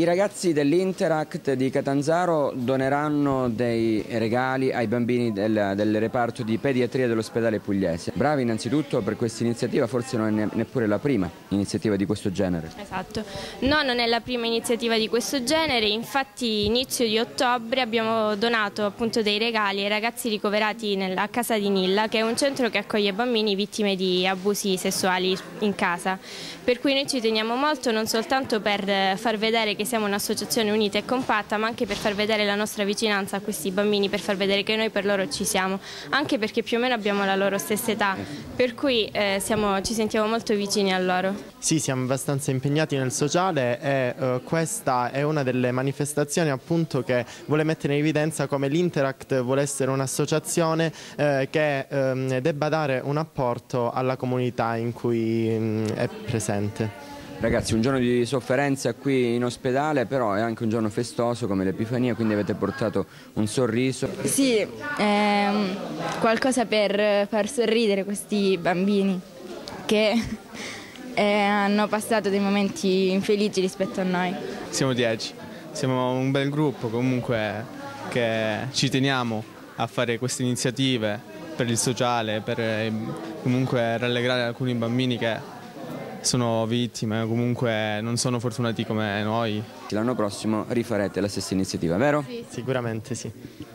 ragazzi dell'Interact di Catanzaro doneranno dei regali ai bambini del reparto di pediatria dell'ospedale pugliese. Bravi innanzitutto per questa iniziativa, forse non è neppure la prima iniziativa di questo genere. Esatto, no, non è la prima iniziativa di questo genere, infatti inizio di ottobre abbiamo donato appunto dei regali ai ragazzi ricoverati a Casa di Nilla, che è un centro che accoglie bambini vittime di abusi sessuali in casa, per cui noi ci teniamo molto non soltanto per far vedere che siamo un'associazione unita e compatta, ma anche per far vedere la nostra vicinanza a questi bambini, per far vedere che noi per loro ci siamo, anche perché più o meno abbiamo la loro stessa età, per cui ci sentiamo molto vicini a loro. Sì, siamo abbastanza impegnati nel sociale e questa è una delle manifestazioni appunto che vuole mettere in evidenza come l'Interact vuole essere un'associazione che debba dare un apporto alla comunità in cui è presente. Ragazzi, un giorno di sofferenza qui in ospedale, però è anche un giorno festoso come l'Epifania, quindi avete portato un sorriso. Sì, qualcosa per far sorridere questi bambini che hanno passato dei momenti infelici rispetto a noi. Siamo 10, siamo un bel gruppo comunque che ci teniamo a fare queste iniziative per il sociale, per comunque rallegrare alcuni bambini che sono vittime, comunque non sono fortunati come noi. L'anno prossimo rifarete la stessa iniziativa, vero? Sì. Sicuramente sì.